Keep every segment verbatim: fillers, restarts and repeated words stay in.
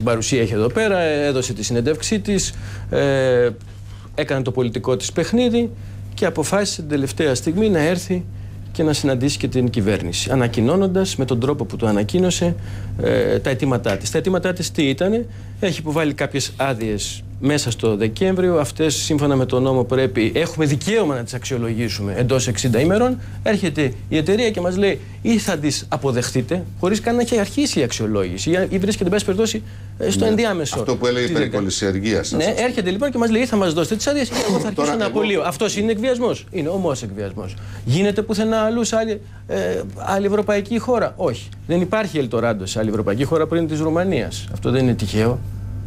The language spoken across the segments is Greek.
την παρουσία έχει εδώ πέρα, έδωσε τη συνέντευξή της, ε, έκανε το πολιτικό της παιχνίδι και αποφάσισε την τελευταία στιγμή να έρθει και να συναντήσει και την κυβέρνηση, ανακοινώνοντας με τον τρόπο που το ανακοίνωσε ε, τα αιτήματά της. Τα αιτήματά της τι ήτανε? Έχει υποβάλει κάποιες άδειες μέσα στο Δεκέμβριο. Αυτές, σύμφωνα με τον νόμο, πρέπει, έχουμε δικαίωμα να τις αξιολογήσουμε εντός εξήντα ημερών. Έρχεται η εταιρεία και μας λέει ή θα τις αποδεχτείτε, χωρίς καν να έχει αρχίσει η αξιολόγηση, ή βρίσκεται, εν πάση περιπτώσει, στο ναι, ενδιάμεσο. Αυτό που έλεγε περί κολυσιεργίας. Ναι, έρχεται λοιπόν και μας λέει ή θα μας δώσετε τις άδειες ή εγώ θα αρχίσω να απολύω. Αυτός είναι εκβιασμός. Είναι ομός εκβιασμός. Γίνεται πουθενά αλλού σε άλλη, ε, άλλη ευρωπαϊκή χώρα? Όχι. Δεν υπάρχει Ελτοράντο σε άλλη ευρωπαϊκή χώρα πριν της Ρουμανίας. Αυτό δεν είναι τυχαίο.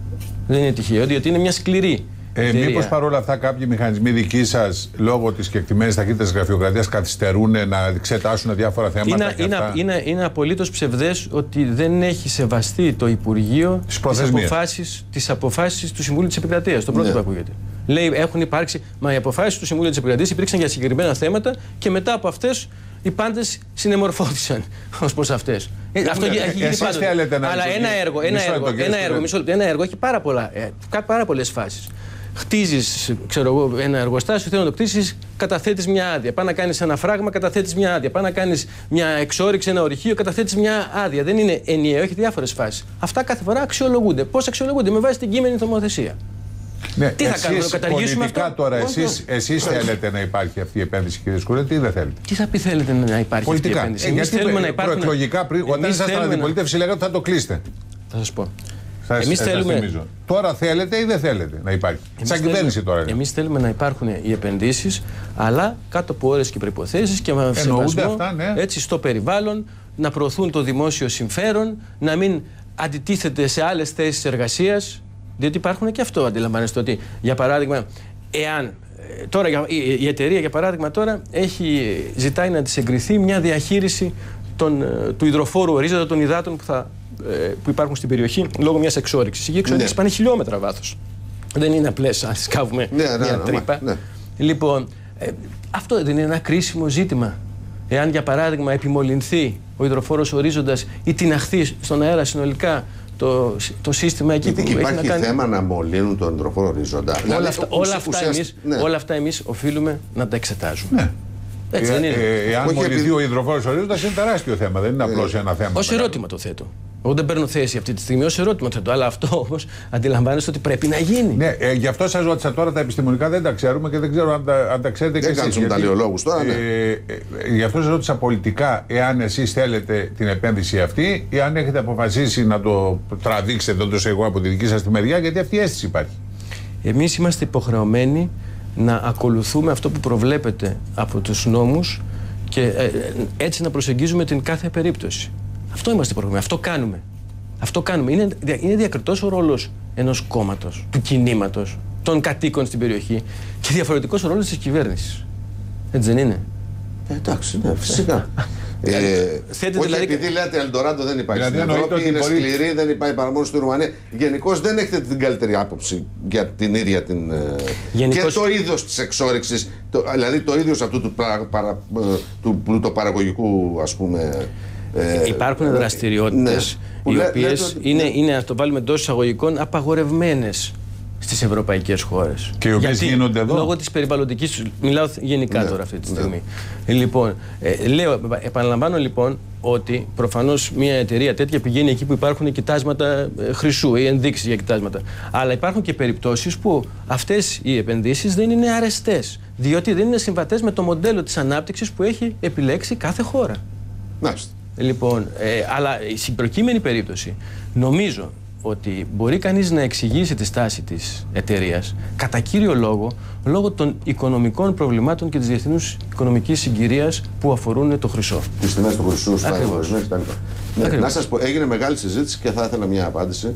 Δεν είναι τυχαίο, διότι είναι μια σκληρή. Ε, Μήπως παρόλα αυτά κάποιοι μηχανισμοί δικοί σας, λόγω της κεκτημένης ταχύτητας γραφειοκρατίας, καθυστερούν να εξετάσουν διάφορα θέματα? Είναι, και είναι, αυτά. είναι, είναι απολύτως ψευδές ότι δεν έχει σεβαστεί το Υπουργείο τις αποφάσεις, τις αποφάσεις του Συμβούλου της Επικρατείας. Το πρώτο ναι. που ακούγεται. Λέει έχουν υπάρξει, μα οι αποφάσεις του Συμβούλου της Επικρατείας υπήρξαν για συγκεκριμένα θέματα και μετά από αυτές οι πάντες συνεμορφώθησαν ως προς αυτές. Ε, αυτό ε, έχει γίνει πάντοτε. Αλλά ένα έργο, ένα έργο, ένα έργο, μισό λεπτό, ένα έργο έχει πάρα, πολλά, ε, πάρα πολλές φάσεις. Χτίζεις, ξέρω εγώ, ένα εργοστάσιο, θέλω να το κτίσεις, καταθέτεις μια άδεια. Πάει να κάνεις ένα φράγμα, καταθέτεις μια άδεια. Πάει να κάνεις μια εξόρυξη, ένα ορυχείο, καταθέτεις μια άδεια. Δεν είναι ενιαίο, έχει διάφορες φάσεις. Αυτά κάθε φορά αξιολογούνται. Πώς αξιολογούνται? Με βάση την κείμενη νομοθεσία. Ναι, τι θα κάνουμε, να καταργήσουμε αυτό? Τώρα, εσείς, εσείς θέλετε να υπάρχει αυτή η επένδυση, κύριε Σκουρέτη, ή δεν θέλετε? Τι θα πει θέλετε να υπάρχει πολιτικά. αυτή η επένδυση? Ε, Εμείς θέλουμε να υπάρχουν... Προεκλογικά, πριν, όταν ήσασταν στην αντιπολίτευση, λέγατε ότι θα το κλείσετε. Θα σας πω. Σας, εμείς σας θέλουμε... θυμίζω. Τώρα θέλετε ή δεν θέλετε να υπάρχει? Σαν κυβέρνηση τώρα. Εμείς θέλουμε να υπάρχουν οι επενδύσεις, αλλά κάτω από όρες και προϋποθέσεις και με σεβασμό αυτά, ναι. έτσι, στο περιβάλλον, να προωθούν το δημόσιο συμφέρον, να μην αντιτίθεται σε άλλες θέσεις εργασίας. Διότι υπάρχουν και αυτό, αντιλαμβάνεστε, ότι για παράδειγμα, εάν τώρα η εταιρεία για παράδειγμα τώρα έχει, ζητάει να της εγκριθεί μια διαχείριση των, του υδροφόρου ορίζοντα των υδάτων που, θα, που υπάρχουν στην περιοχή λόγω μιας εξόρυξης. Οι εξόρυξες ναι. πάνε χιλιόμετρα βάθος. Δεν είναι απλές αν σκάβουμε ναι, μια ναι, τρύπα. Ναι, ναι. Λοιπόν, ε, αυτό δεν είναι ένα κρίσιμο ζήτημα? Εάν για παράδειγμα επιμολυνθεί ο υδροφόρος ορίζοντας ή τιναχθεί στον αέρα συνολικά Το, το σύστημα εκεί γιατί που υπάρχει έχει να κάνει... θέμα να μολύνουν τον υδροφόρο ορίζοντα. Όλα αυτά, όλα, αυτά εμείς, ναι. όλα αυτά εμείς οφείλουμε να τα εξετάζουμε. Ναι. Έτσι δεν είναι? Ε, εάν μολυνθεί ο υδροφόρος ορίζοντας είναι τεράστιο θέμα, δεν είναι απλώς ένα θέμα. Ως ερώτημα το θέτω. Εγώ δεν παίρνω θέση αυτή τη στιγμή, ως ερώτημα το θέτω. Αλλά αυτό όμως αντιλαμβάνεστε ότι πρέπει να γίνει. Ναι, ε, γι' αυτό σας ρώτησα τώρα, τα επιστημονικά δεν τα ξέρουμε και δεν ξέρω αν τα, αν τα ξέρετε και εσείς. Δεν κάνουμε ταλαιολόγους τώρα, ναι. Ε, ε, γι' αυτό σας ρώτησα πολιτικά, εάν εσείς θέλετε την επένδυση αυτή ή αν έχετε αποφασίσει να το τραβήξετε όντως εγώ από τη δική σας τη μεριά, γιατί αυτή η αίσθηση υπάρχει. Εμείς είμαστε υποχρεωμένοι να ακολουθούμε αυτό που προβλέπεται από τους νόμους και ε, έτσι να προσεγγίζουμε την κάθε περίπτωση. Αυτό είμαστε υποχρεωμένοι, αυτό κάνουμε. Αυτό κάνουμε. Είναι, είναι διακριτός ο ρόλος ενός κόμματος, του κινήματος, των κατοίκων στην περιοχή και διαφορετικός ο ρόλος της κυβέρνησης. Έτσι δεν είναι? Ε, εντάξει, ναι, φυσικά. Ε, όχι δηλαδή... επειδή λέτε Ελντοράντο δεν υπάρχει δηλαδή στην Ευρώπη, είναι μπορεί... σκληρή, δεν υπάρχει παρά μόνο στη Ρουμανία. Γενικώς δεν έχετε την καλύτερη άποψη για την ίδια την... Γενικώς... και το είδος της εξόρυξης, το, δηλαδή το είδος αυτού του, παρα, παρα, του πλουτοπαραγωγικού, ας πούμε... Ε, υπάρχουν δραστηριότητες ναι, οι οποίες λέτε, είναι, ναι. είναι, να το βάλουμε εντός εισαγωγικών, απαγορευμένες στις ευρωπαϊκές χώρες. Και οι οποίες γίνονται εδώ. Λόγω της περιβαλλοντικής, μιλάω γενικά ναι, τώρα αυτή τη στιγμή. Ναι. Λοιπόν, ε, λέω, επαναλαμβάνω λοιπόν ότι προφανώς μια εταιρεία τέτοια πηγαίνει εκεί που υπάρχουν κοιτάσματα χρυσού ή ενδείξεις για κοιτάσματα. Αλλά υπάρχουν και περιπτώσεις που αυτές οι επενδύσεις δεν είναι αρεστές, διότι δεν είναι συμβατές με το μοντέλο της ανάπτυξης που έχει επιλέξει κάθε χώρα. Μάλιστα. Λοιπόν, ε, αλλά στην προκείμενη περίπτωση νομίζω ότι μπορεί κανείς να εξηγήσει τη στάση της εταιρείας κατά κύριο λόγο λόγω των οικονομικών προβλημάτων και της διεθνούς οικονομικής συγκυρίας που αφορούν το χρυσό. Τις τιμές του χρυσού, στα κτλ. Ναι, να σας πω, έγινε μεγάλη συζήτηση και θα ήθελα μια απάντηση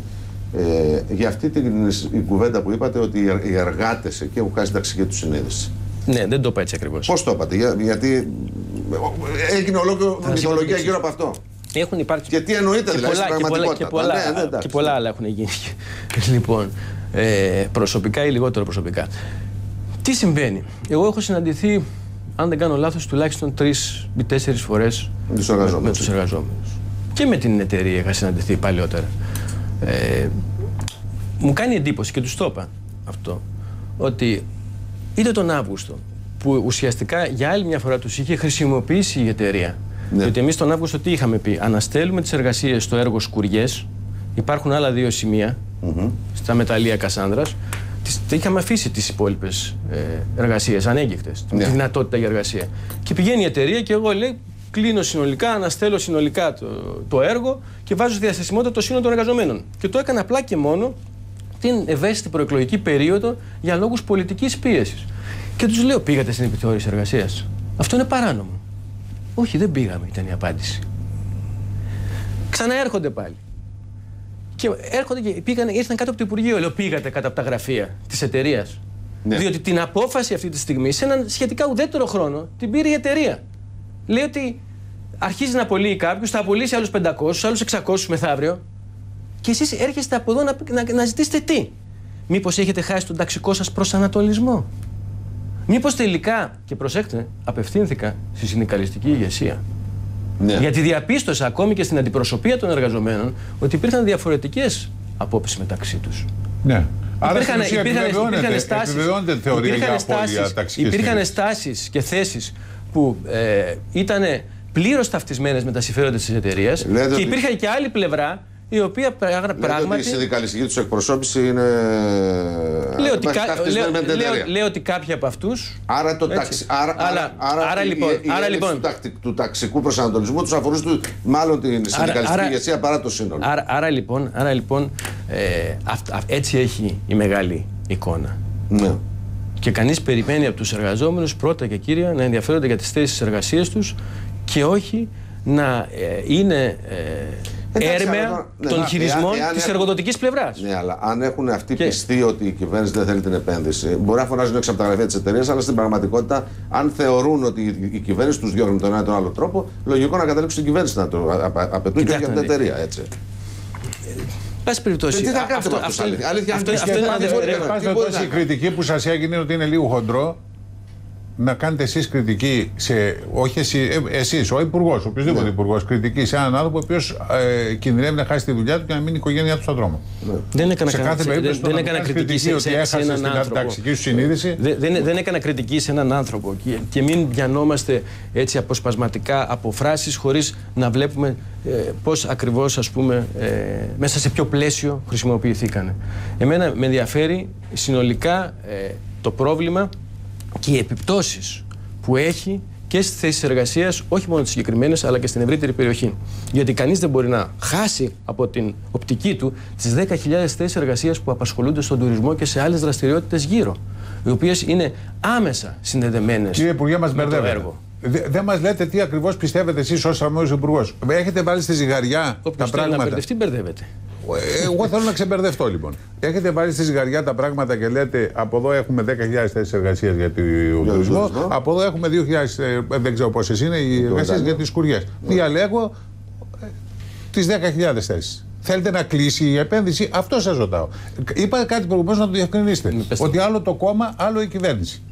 ε, για αυτή την η κουβέντα που είπατε ότι οι εργάτες εκεί έχουν χάσει την ταξική του συνείδηση. Ναι, δεν το είπα έτσι ακριβώς. Πώς το είπατε? Για, γιατί έγινε ολόκληρη μυθολογία γύρω από αυτό. Έχουν υπάρξει. Και τι εννοείται, δηλαδή, στην πραγματικότητα. Και πολλά, ναι, ναι, και πολλά άλλα έχουν γίνει. Λοιπόν, ε, προσωπικά ή λιγότερο προσωπικά. Τι συμβαίνει? Εγώ έχω συναντηθεί, αν δεν κάνω λάθος, τουλάχιστον τρεις ή τέσσερις φορές με τους εργαζόμενους. Και με την εταιρεία είχα συναντηθεί παλιότερα. Ε, μου κάνει εντύπωση και του το είπα αυτό, ότι είτε τον Αύγουστο που ουσιαστικά για άλλη μια φορά τους είχε χρησιμοποιήσει η εταιρεία. Ναι. Διότι εμείς τον Αύγουστο τι είχαμε πει? Αναστέλουμε τις εργασίες στο έργο Σκουριές. Υπάρχουν άλλα δύο σημεία mm-hmm. στα μεταλλεία Κασάνδρας. Τις, είχαμε αφήσει τις υπόλοιπες ε, εργασίες ανέγκυχτες. Ναι. Τη δυνατότητα για εργασία. Και πηγαίνει η εταιρεία και εγώ λέει: κλείνω συνολικά, αναστέλω συνολικά το, το έργο και βάζω στη διαθεσιμότητα το σύνολο των εργαζομένων. Και το έκανα απλά και μόνο την ευαίσθητη προεκλογική περίοδο για λόγους πολιτικής πίεσης. Και τους λέω: πήγατε στην επιθεώρηση εργασίας? Αυτό είναι παράνομο. Όχι, δεν πήγαμε, ήταν η απάντηση. Ξαναέρχονται πάλι. Και έρχονται και πήγανε, ήρθαν κάτω από το Υπουργείο. Λέω: πήγατε κάτω από τα γραφεία της εταιρείας? Ναι. Διότι την απόφαση αυτή τη στιγμή, σε έναν σχετικά ουδέτερο χρόνο, την πήρε η εταιρεία. Λέει ότι αρχίζει να απολύει κάποιους, θα απολύσει άλλους πεντακόσιους, άλλους εξακόσιους μεθαύριο. Και εσείς έρχεστε από εδώ να, να, να ζητήσετε τι? Μήπως έχετε χάσει τον ταξικό σας προσανατολισμό? Μήπως τελικά, και προσέξτε, απευθύνθηκα στη συνδικαλιστική ηγεσία. Ναι. Γιατί διαπίστωσα ακόμη και στην αντιπροσωπεία των εργαζομένων ότι υπήρχαν διαφορετικές απόψεις μεταξύ τους. Ναι. Υπήρχαν, υπήρχαν, υπήρχαν στάσεις, υπήρχαν, στάσεις, υπήρχαν στάσεις και θέσεις που ε, ήταν πλήρως ταυτισμένες με τα συμφέροντα της εταιρείας και υπήρχαν και άλλη πλευρά η οποία πράγματι... Ότι η συνδικαλιστική τους εκπροσώπηση είναι... Λέω ότι, κα... λέω, λέω, λέω ότι κάποιοι από αυτούς... Άρα, το ταξι... άρα, άρα, άρα, άρα, η, λοιπόν, η, η άρα λοιπόν... του, ταξι... του ταξικού προσανατολισμού τους αφορούσε του... μάλλον την συνδικαλιστική άρα, ηγεσία παρά το σύνολο. Άρα, άρα λοιπόν, άρα, λοιπόν ε, αυ, αυ, έτσι έχει η μεγάλη εικόνα. Ναι. Και κανείς περιμένει από τους εργαζόμενους πρώτα και κύρια να ενδιαφέρονται για τις θέσεις εργασίας τους και όχι να ε, είναι... Ε, έρμεα ναι, των ναι, χειρισμών της εργοδοτικής πλευράς. Ναι, αλλά αν έχουν αυτοί και... πιστεί ότι η κυβέρνηση δεν θέλει την επένδυση, μπορεί να φωνάζουν έξω από τα γραφεία της εταιρείας, αλλά στην πραγματικότητα, αν θεωρούν ότι η κυβέρνηση τους διώχνει με τον ένα ή τον άλλο τρόπο, λογικό να καταλήξουν στην κυβέρνηση να το απαιτούν και όχι από την εταιρεία. Έτσι. Πάση περιπτώσει. Τι θα κάνετε με αυτούς, αλήθεια? Αυτό είναι η κριτική που σας έγινε ότι είναι λίγο χοντρό. Να κάνετε εσείς κριτική σε. Όχι εσύ, ε, εσείς, ο υπουργός, οποιοδήποτε ναι. υπουργός, κριτική σε έναν άνθρωπο ο οποίος ε, κινδυνεύει να χάσει τη δουλειά του και να μείνει η οικογένειά του στον δρόμο. Ναι. Δεν έκανα, σε κάθε περίπτωση δεν, δεν έκανα κριτική σε, ότι έχασε σε έναν στην άνθρωπο. ταξική σου συνείδηση. Δεν, δεν, δεν έκανα κριτική σε έναν άνθρωπο και, και μην πιανόμαστε έτσι αποσπασματικά από φράσεις χωρίς να βλέπουμε ε, πώς ακριβώς, ας πούμε, ε, μέσα σε ποιο πλαίσιο χρησιμοποιηθήκανε. Εμένα με ενδιαφέρει συνολικά ε, το πρόβλημα και οι επιπτώσεις που έχει και στις θέσεις εργασίας, όχι μόνο τις συγκεκριμένες, αλλά και στην ευρύτερη περιοχή. Γιατί κανείς δεν μπορεί να χάσει από την οπτική του τις δέκα χιλιάδες θέσεις εργασίας που απασχολούνται στον τουρισμό και σε άλλες δραστηριότητες γύρω, οι οποίες είναι άμεσα συνδεδεμένες. Κύριε Υπουργέ, μας μπερδεύετε. Δεν δε μας λέτε τι ακριβώς πιστεύετε εσείς ως αρμόδιος υπουργός. Έχετε βάλει στη ζυγαριά Όποιος τα πράγματα. Να μπερδευτεί, μπερδεύεται. Εγώ θέλω να ξεμπερδευτώ λοιπόν. Έχετε βάλει στη ζυγαριά τα πράγματα και λέτε από εδώ έχουμε δέκα χιλιάδες θέσεις εργασίας για τον τουρισμό, από εδώ έχουμε δύο χιλιάδες, δεν ξέρω πόσες είναι οι εργασίες για τις σκουριές. Διαλέγω τις δέκα χιλιάδες θέσεις. Θέλετε να κλείσει η επένδυση? Αυτό σας ρωτάω. Είπα κάτι προηγουμένως να το διευκρινίσετε. Ότι άλλο το κόμμα, άλλο η κυβέρνηση.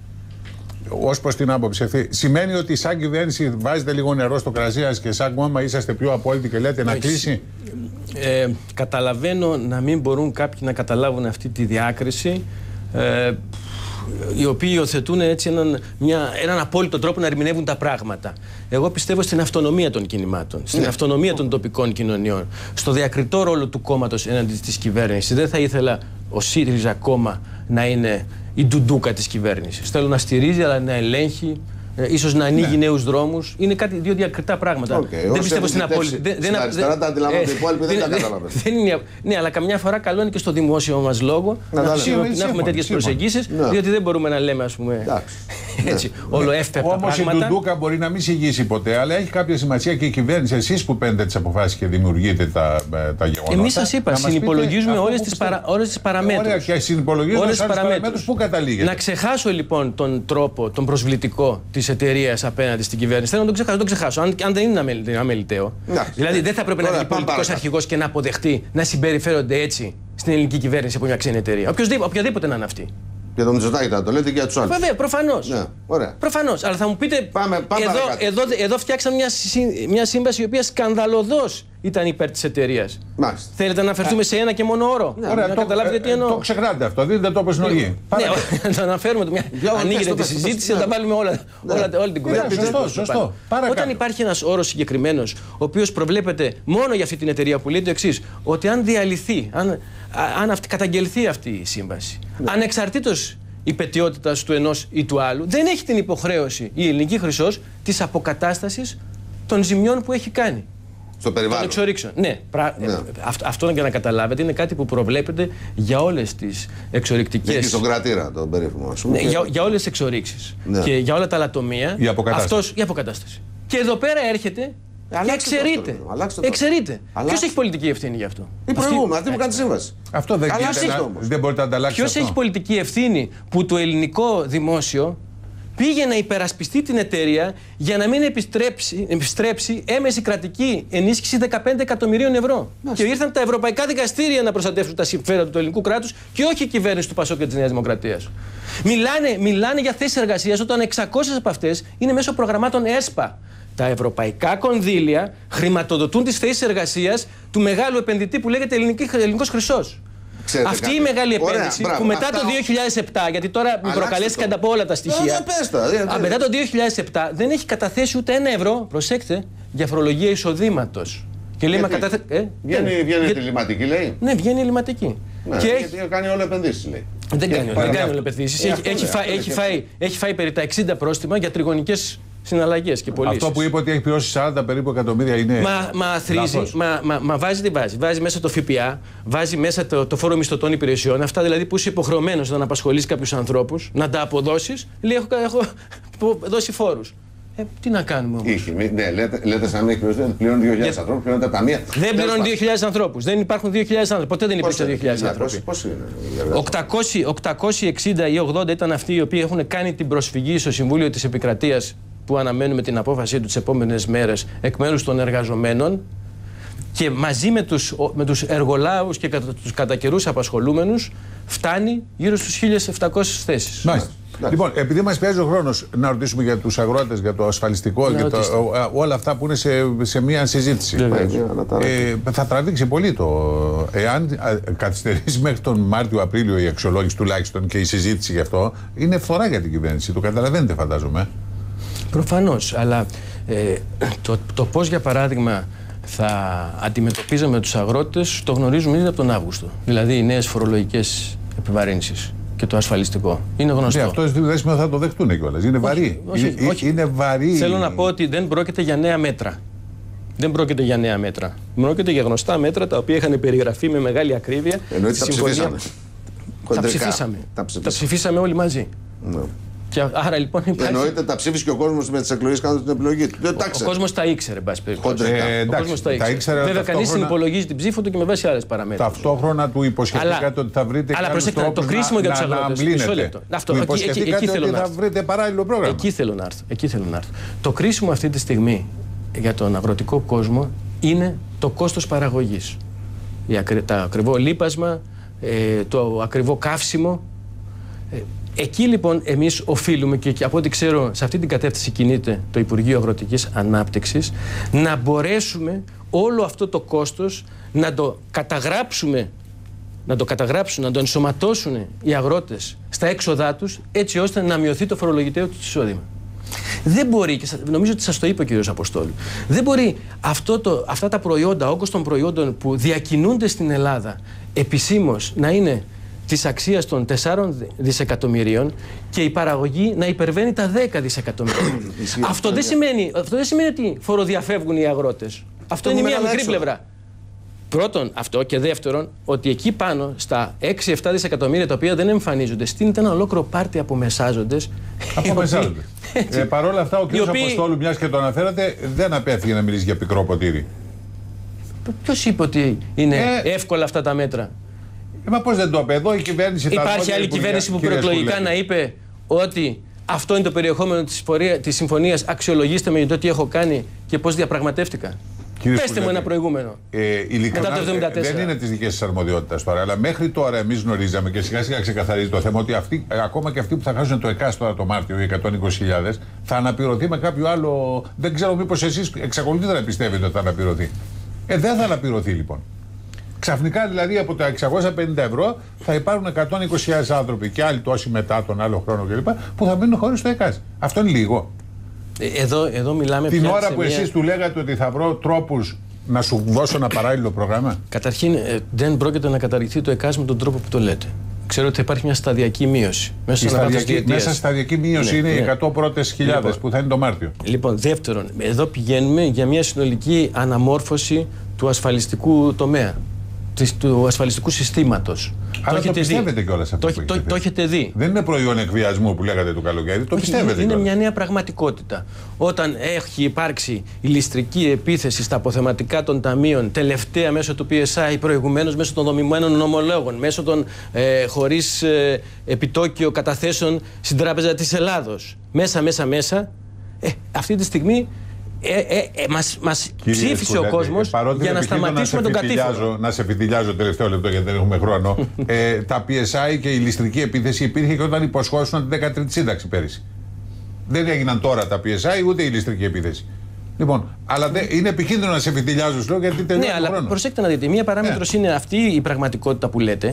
Ως προς την άποψη αυτή, σημαίνει ότι σαν κυβέρνηση βάζετε λίγο νερό στο κρασί σας και σαν κόμμα είσαστε πιο απόλυτοι και λέτε να κλείσει? Ε, καταλαβαίνω να μην μπορούν κάποιοι να καταλάβουν αυτή τη διάκριση, ε, οι οποίοι υιοθετούν έτσι έναν, μια, έναν απόλυτο τρόπο να ερμηνεύουν τα πράγματα. Εγώ πιστεύω στην αυτονομία των κινημάτων, στην ναι. αυτονομία των τοπικών κοινωνιών, στο διακριτό ρόλο του κόμματος έναντι της κυβέρνησης. Δεν θα ήθελα ο ΣΥΡΙΖΑ κόμμα να είναι η ντουντούκα της κυβέρνησης. Θέλω να στηρίζει, αλλά να ελέγχει, ε, ίσως να ανοίγει ναι. νέους δρόμους. Είναι κάτι, δύο διακριτά πράγματα. Okay. Δεν πιστεύω στην απόλυτη. Στην αριστερά τα αντιλαμβάνονται οι υπόλοιποι, δεν τα καταλαβαίνουν. Ναι, αλλά καμιά φορά καλό είναι και στο δημόσιο μας λόγο να, να, να έχουμε τέτοιες προσεγγίσεις, διότι δεν μπορούμε να λέμε, ας πούμε, έτσι, όλο εύπεπτα πράγματα. Όμως η ντουντούκα μπορεί να μην συγγύσει ποτέ, αλλά έχει κάποια σημασία και η κυβέρνηση. Εσείς που παίρνετε τις αποφάσεις και δημιουργείτε τα, τα γεγονότα. Εμείς σας είπα, συνυπολογίζουμε όλες τις παραμέτρους. Ωραία, και συνυπολογίζουμε όλες τις παραμέτρους. Πού καταλήγετε? Να ξεχάσω λοιπόν τον τρόπο, τον προσβλητικό της εταιρείας απέναντι στην κυβέρνηση. Θέλω να τον ξεχάσω. Δεν τον ξεχάσω. Αν, αν δεν είναι αμεληταίο. Δηλαδή δεν θα πρέπει να είναι πολιτικός αρχηγός και να αποδεχτεί να συμπεριφέρονται έτσι στην ελληνική κυβέρνηση από μια ξένη εταιρεία. Οποιοδήποτε να είναι αυτή. Και το Μητσοτάκη θα το λέτε και για τους άλλους. Βέβαια, προφανώς. Ναι, ωραία. Προφανώς. Αλλά θα μου πείτε, πάμε, πάμε εδώ, εδώ, εδώ φτιάξαμε μια, μια σύμβαση η οποία σκανδαλωδώς ήταν υπέρ της εταιρείας. Μάλιστα. Θέλετε να αναφερθούμε σε ένα και μόνο όρο. Ναι, ωραία, να το, καταλάβετε ε, τι εννοώ. Το ξεχνάτε αυτό, δείτε το όπως είναι οργή. Ναι, να αναφέρουμε το μια. Ανοίγετε τη συζήτηση, να τα βάλουμε όλα, όλα, όλη την κουβέντα. Σωστό, σωστό. Όταν υπάρχει ένας όρος συγκεκριμένος, ο οποίος προβλέπεται μόνο για αυτή την εταιρεία που λέει το εξής, ότι αν διαλυθεί, αν, αν αυτή, καταγγελθεί αυτή η σύμβαση, ναι. ανεξαρτήτως υπετιότητας του ενός ή του άλλου, δεν έχει την υποχρέωση η Ελληνική Χρυσός της αποκατάστασης των ζημιών που έχει κάνει. Στο περιβάλλον. Των εξορίξεων. Ναι, πρα... ναι. Αυτό, αυτό για να καταλάβετε είναι κάτι που προβλέπεται για όλες τις εξορυκτικές. Και στον κρατήρα τον περίφημο. Ναι, για, για όλες τις εξορίξεις. Ναι. Και για όλα τα λατομεία. Η αποκατάσταση. Αυτός, η αποκατάσταση. Και εδώ πέρα έρχεται. Και εξαιρείται. Εξαιρείται. Ποιος έχει πολιτική ευθύνη γι' αυτό? Η προηγούμενη, αυτή που κάνει σύμβαση. Αυτό δεν, δεν μπορείτε να ανταλλάξετε. Ποιος έχει πολιτική ευθύνη που το ελληνικό δημόσιο πήγε να υπερασπιστεί την εταιρεία για να μην επιστρέψει, επιστρέψει έμεση κρατική ενίσχυση δεκαπέντε εκατομμυρίων ευρώ. Μάλιστα. Και ήρθαν τα ευρωπαϊκά δικαστήρια να προστατεύσουν τα συμφέροντα του ελληνικού κράτους και όχι η κυβέρνηση του Πασόκ και της Νέας Δημοκρατίας. Μιλάνε, μιλάνε για θέσεις εργασίας όταν εξακόσιες από αυτές είναι μέσω προγραμμάτων ΕΣΠΑ. Τα ευρωπαϊκά κονδύλια χρηματοδοτούν τις θέσεις εργασίας του μεγάλου επενδυτή που λέγεται Ελληνικός Χρυσός. Ξέρετε αυτή κάτι. Η μεγάλη επένδυση. Ωραία, που μετά αυτά... το δύο χιλιάδες επτά, γιατί τώρα μου προκαλέστηκαν από όλα τα στοιχεία. Α, μετά το δύο χιλιάδες επτά δεν έχει καταθέσει ούτε ένα ευρώ, προσέξτε, για φορολογία εισοδήματος. Και λέει, μα κατάθε... ε, βγαίνει, βγαίνει για... ελληματική, λέει. Ναι, βγαίνει ελληματική. Ναι, και γιατί έχει... κάνει όλο επενδύσεις, λέει. Δεν κάνει, δεν κάνει όλο επενδύσεις. Έχει, έχει, φάει, έχει, φάει, έχει φάει περί τα εξήντα πρόστιμα για τριγωνικές συναλλαγές και πωλήσεις. Αυτό που είπε ότι έχει πληρώσει σαράντα περίπου εκατομμύρια είναι. Μα, μα θρίζει, μα, μα, μα βάζει τι βάζει. Βάζει μέσα το ΦΠΑ, βάζει μέσα το, το φόρο μισθωτών υπηρεσιών. Αυτά δηλαδή που είσαι υποχρεωμένος να απασχολείς κάποιους ανθρώπους, να τα αποδώσεις. Λέει: Έχω, έχω δώσει φόρους. Ε, τι να κάνουμε όμως. Είχε, ναι, λέτε, λέτε σαν να μην έχει πληρώσει, πληρώνει δύο χιλιάδες ανθρώπους, πληρώνει τα ταμεία. Δεν πληρώνει δύο χιλιάδες ανθρώπους. Δεν υπάρχουν δύο χιλιάδες άνθρωποι. Ποτέ δεν υπήρξαν δύο χιλιάδες άνθρωποι. Πώς είναι. οκτακόσιοι εξήντα ή ογδόντα ήταν αυτοί οι οποίοι έχουν κάνει την προσφυγή στο Συμβούλιο της Επικρατείας, που αναμένουμε την απόφασή του τις επόμενες μέρες εκ μέρους των εργαζομένων, και μαζί με τους, με τους εργολάβους και κατα, τους κατά καιρούς απασχολούμενους φτάνει γύρω στους χίλιες επτακόσιες θέσεις. Μάλιστα. Λοιπόν, επειδή μας πιέζει ο χρόνος, να ρωτήσουμε για τους αγρότες, για το ασφαλιστικό και το, όλα αυτά που είναι σε, σε μία συζήτηση. Ε, θα τραβήξει πολύ το. Εάν καθυστερήσει μέχρι τον Μάρτιο-Απρίλιο η αξιολόγηση τουλάχιστον και η συζήτηση γι' αυτό, είναι φθορά για την κυβέρνηση. Το καταλαβαίνετε, φαντάζομαι. Προφανώς, αλλά ε, το, το πώς για παράδειγμα θα αντιμετωπίζαμε τους αγρότες το γνωρίζουμε ήδη από τον Αύγουστο. Δηλαδή οι νέες φορολογικές επιβαρύνσεις και το ασφαλιστικό. Είναι γνωστό. Ναι, αυτό δεν σημαίνει ότι θα το δεχτούν κιόλας. Είναι βαρύ. Όχι, όχι, είναι, όχι. είναι βαρύ. Θέλω να πω ότι δεν πρόκειται για νέα μέτρα. Δεν πρόκειται για νέα μέτρα. Πρόκειται για γνωστά μέτρα τα οποία είχαν περιγραφεί με μεγάλη ακρίβεια. Εννοείται τα ψηφίσαμε. Τα ψηφίσαμε. Τα ψηφίσαμε όλοι μαζί. Ναι. Και άρα λοιπόν υπάρχει... Εννοείται τα ψήφισε και ο κόσμος με τις εκλογές κάνοντας την επιλογή του. Ο, ο κόσμος τα ήξερε, εν πάση περιπτώσει. Ε, ο κόσμος τα ήξερε. ήξερε Βέβαια, κανείς δεν υπολογίζει την ψήφο του και με βάση άλλες παραμέτρους. Ταυτόχρονα του υποσχεθήκατε ότι θα βρείτε αλλά προσέξτε, το κρίσιμο για τους αγρότες. Μισό λεπτό. Αυτό, του υποσχεθήκατε ότι θα βρείτε παράλληλο πρόγραμμα. Εκεί θέλω να έρθω. Εκεί θέλω να έρθω. Το κρίσιμο αυτή τη στιγμή για τον αγροτικό κόσμο είναι το κόστος παραγωγής. Το ακριβό λίπασμα, το ακριβό καύσιμο. Εκεί λοιπόν εμείς οφείλουμε, και από ό,τι ξέρω σε αυτή την κατεύθυνση κινείται το Υπουργείο Αγροτικής Ανάπτυξης, να μπορέσουμε όλο αυτό το κόστος να το καταγράψουμε, να το καταγράψουν, να το ενσωματώσουν οι αγρότες στα έξοδά τους, έτσι ώστε να μειωθεί το φορολογητέο του εισόδημα. Δεν μπορεί, και νομίζω ότι σας το είπε ο κ. Αποστόλου, δεν μπορεί αυτό το, αυτά τα προϊόντα, όγκος των προϊόντων που διακινούνται στην Ελλάδα επισήμως να είναι της αξίας των τεσσάρων δισεκατομμυρίων και η παραγωγή να υπερβαίνει τα δέκα δισεκατομμύρια. αυτό, δεν σημαίνει, αυτό δεν σημαίνει ότι φοροδιαφεύγουν οι αγρότες. Αυτό είναι μια μικρή πλευρά. Πρώτον αυτό, και δεύτερον ότι εκεί πάνω στα έξι εφτά δισεκατομμύρια τα οποία δεν εμφανίζονται στείνεται ένα ολόκληρο πάρτι από μεσάζοντες. Από μεσάζοντες. ε, Παρ' όλα αυτά ο κ. οποίοι... Αποστόλου, μιας και το αναφέρατε, δεν απέφυγε να μιλήσει για πικρό ποτήρι. Ποιος είπε ότι είναι ε... εύκολα αυτά τα μέτρα? Μα πώς δεν το είπε εδώ η κυβέρνηση? Υπάρχει άλλη κυβέρνηση που προεκλογικά να είπε ότι αυτό είναι το περιεχόμενο της, της συμφωνίας, αξιολογήστε με το τι έχω κάνει και πώς διαπραγματεύτηκα? Πέστε μου ένα προηγούμενο. Ε, ειλικρινά, μετά το εβδομήντα τέσσερα. Δεν είναι τη δική σα αρμοδιότητα τώρα, αλλά μέχρι τώρα εμεί γνωρίζαμε και σιγά σιγά ξεκαθαρίζει το θέμα ότι αυτοί, ακόμα και αυτοί που θα χάσουν το ΕΚΑΣ τώρα το Μάρτιο, οι εκατόν είκοσι χιλιάδες, θα αναπληρωθεί με κάποιο άλλο. Δεν ξέρω μήπως εσείς εξακολουθείτε να πιστεύετε ότι θα αναπληρωθεί. Ε, δεν θα αναπληρωθεί λοιπόν. Ξαφνικά δηλαδή από τα εξακόσια πενήντα ευρώ θα υπάρχουν εκατόν είκοσι χιλιάδες άνθρωποι και άλλοι τόσοι μετά τον άλλο χρόνο κλπ. Που θα μείνουν χωρίς το ΕΚΑΣ. Αυτό είναι λίγο. Εδώ, εδώ μιλάμε την πια ώρα που μια... εσείς του λέγατε ότι θα βρω τρόπους να σου δώσω ένα παράλληλο πρόγραμμα. Καταρχήν, ε, δεν πρόκειται να καταργηθεί το ΕΚΑΣ με τον τρόπο που το λέτε. Ξέρω ότι θα υπάρχει μια σταδιακή μείωση. Μέσα, σταδιακή, μέσα σταδιακή μείωση ναι, είναι ναι. οι εκατό πρώτες χιλιάδες λοιπόν, που θα είναι το Μάρτιο. Λοιπόν, δεύτερον, εδώ πηγαίνουμε για μια συνολική αναμόρφωση του ασφαλιστικού τομέα. Του ασφαλιστικού συστήματος. Άρα το, το πιστεύετε κιόλας αυτό. Το, που το, το έχετε δει. Δεν είναι προϊόν εκβιασμού που λέγατε του καλοκαίρι. Το Όχι, πιστεύετε. Είναι κιόλας. Μια νέα πραγματικότητα. Όταν έχει υπάρξει ηλιστρική επίθεση στα αποθεματικά των ταμείων, τελευταία μέσω του πι ες άι, προηγουμένως μέσω των δομημένων ομολόγων, μέσω των ε, χωρίς ε, επιτόκιο καταθέσεων στην Τράπεζα της Ελλάδος. Μέσα, μέσα, μέσα. Ε, αυτή τη στιγμή. Ε, ε, ε, μας, μας ψήφισε ο κόσμος ε, για να σταματήσουμε τον κατήφορο. Να σε επιτυλιάζω τελευταίο λεπτό γιατί δεν έχουμε χρόνο. ε, τα πι ες άι και η ηλιστρική επίθεση υπήρχε και όταν υποσχόσουν την δέκατη σύνταξη πέρυσι. Δεν έγιναν τώρα τα πι ες άι ούτε η ηλιστρική επίθεση. Λοιπόν, αλλά δε, είναι επικίνδυνο να σε επιτυλιάζω σου γιατί τελειώνει ναι, τον αλλά χρόνο. Προσέξτε να δείτε, μία παράμετρος ναι. είναι αυτή η πραγματικότητα που λέτε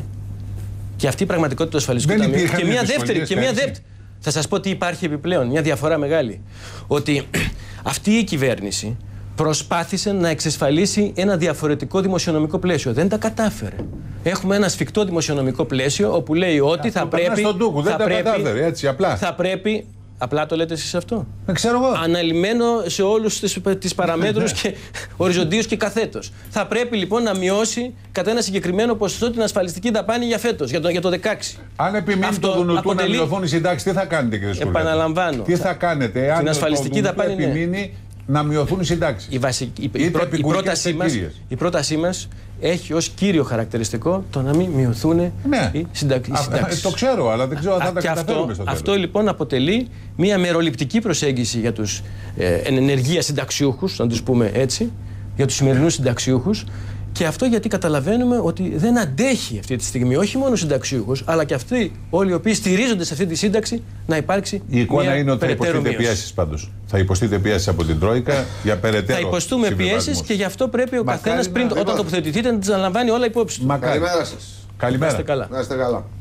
και αυτή η πραγματικότητα του ασφαλιστικού ταμείου. Και μία δεύτερη. Και μία δεύτερη. Θα σας πω τι υπάρχει επιπλέον, μια διαφορά μεγάλη. Ότι αυτή η κυβέρνηση προσπάθησε να εξασφαλίσει ένα διαφορετικό δημοσιονομικό πλαίσιο. Δεν τα κατάφερε. Έχουμε ένα σφιχτό δημοσιονομικό πλαίσιο όπου λέει ότι θα πρέπει, τούκου, θα, δεν πρέπει τα κατάφερε, έτσι, απλά. θα πρέπει. Απλά το λέτε εσείς αυτό. Δεν ξέρω εγώ. Αναλυμένο σε όλους τις, τις παραμέτρους και οριζοντίως και καθέτος. Θα πρέπει λοιπόν να μειώσει κατά ένα συγκεκριμένο ποσοστό την ασφαλιστική δαπάνη για φέτος, για το, για το δεκαέξι. Αν επιμείνει το Δουνουτού αποτελεί... να μειωθούν οι συντάξεις, τι θα κάνετε κύριε Σκουλέτη? Επαναλαμβάνω. Τι θα κάνετε αν την ασφαλιστική το δαπάνη επιμείνει να μειωθούν οι συντάξεις? Η, βασική, η, η, πρό, η, πρότασή μας, η πρότασή μας έχει ως κύριο χαρακτηριστικό το να μην μειωθούν ναι. οι συντάξεις. Το ξέρω, αλλά δεν ξέρω αν θα τα καταφέρουμε στο τέλος. Αυτό λοιπόν αποτελεί μια μεροληπτική προσέγγιση για τους ε, ενεργεία συνταξιούχους, να τους πούμε έτσι, για τους σημερινούς συνταξιούχους. Και αυτό γιατί καταλαβαίνουμε ότι δεν αντέχει αυτή τη στιγμή όχι μόνο ο συνταξιούχος, αλλά και αυτοί όλοι οι οποίοι στηρίζονται σε αυτή τη σύνταξη να υπάρξει. Η εικόνα μια είναι ότι θα υποστείτε πιέσεις πάντως. Θα υποστείτε πιέσεις από την Τρόικα για περαιτέρω. Θα υποστούμε πιέσεις και γι' αυτό πρέπει ο καθένας πριν, όταν τοποθετηθείτε να τις αναλαμβάνει όλα υπόψη του. Καλημέρα σας. Καλημέρα. Να είστε καλά. Να είστε καλά.